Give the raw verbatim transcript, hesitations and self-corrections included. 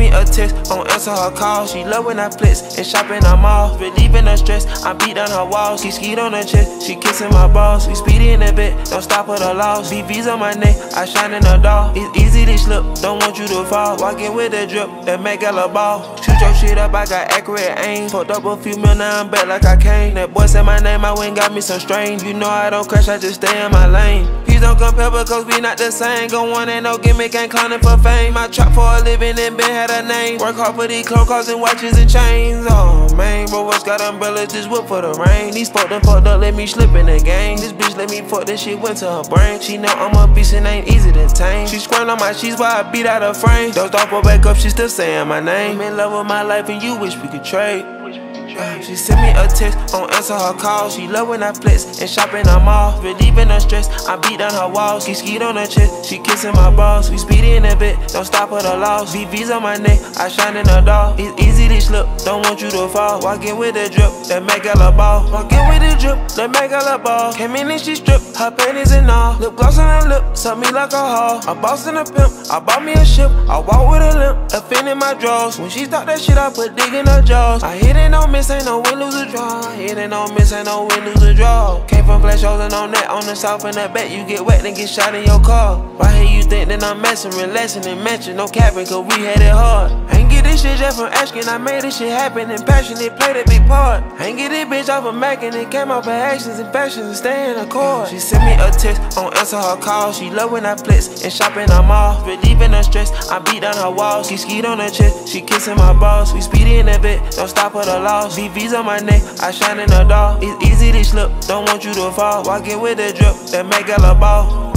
me a text, don't answer her call. She love when I flex and shop in her mall. Relieving her stress, I beat down her walls. She skied on her chest, she kissing my balls. We speedy in the bed, don't stop at the loss. V V's on my neck, I shine in the dark. It's easy to slip, don't want you to fall. Walking with the drip, that make gala ball. Shoot your shit up, I got accurate aim. Fucked up a few mil, now I'm back like I came. That boy said my name, I went got me some strain. You know I don't crash, I just stay in my lane. Please don't compare because we not the same. Go on, ain't no gimmick, ain't clowning for fame. I trap for a living and been had a name. Work hard for these clothes, cars and watches and chains. Oh man, bro, what's got umbrellas, just whip for the rain. These fucked up, fucked up, let me slip in the game. This bitch let me fuck, this shit went to her brain. She know I'm a beast and ain't easy to tame. She squirm on my sheets while I beat out her frame. Dozed off her back up, she still saying my name. I'm in love with my life and you wish we could trade. She sent me a text, don't answer her call. She love when I flex and shop in her mall. Relieving her stress, I beat down her walls. She skied on her chest, she kissing my balls. We speedy in the bed, don't stop at the loss. V V's on my neck, I shine in the dark. It's easy to slip, don't want you to fall. Walking with the drip, that make gala ball. Walking with the drip, that make gala ball. Came in and she stripped, her panties and all. Lip gloss on her lip, suck me like a hall. A boss and a pimp, I bought me a ship. I walk with a limp, a fin in my drawers. When she start that shit, I put dig in her jaws. I hit it, no miss, ain't no win, lose a draw. Hit it, no miss, ain't no win, lose a draw. Came from flash holes and on that, on the south and the back. You get wet and get shot in your car. Why here you think that I'm messing, relaxing and mention? No capping, cause we had it hard. Ain't get this shit just from asking, I made this shit happen and passionate, played a big part. Ain't get this bitch off of Mac and it came off her actions and passions and stay in the court. She sent me a text, don't answer her call. She love when I flex and shop in her mall. Relieving her stress, I beat down her walls. She skied on her chest, she kissing my balls. We speedy in the bed, don't stop at the loss. V V's on my neck, I shine in the dark. It's easy to slip, don't want you to fall. Walking with the drip, that make gala ball.